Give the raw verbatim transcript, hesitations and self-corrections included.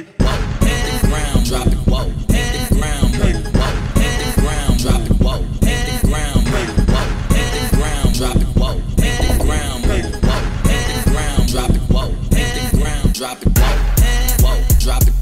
whoa, hit the ground, drop it, whoa, hit the ground, move, whoa, hit the ground, drop it, whoa, hit the ground, move, whoa, hit the ground, drop it, whoa, hit the ground, move, whoa, hit the ground, drop it, whoa, hit the ground, drop it, whoa, whoa, drop it.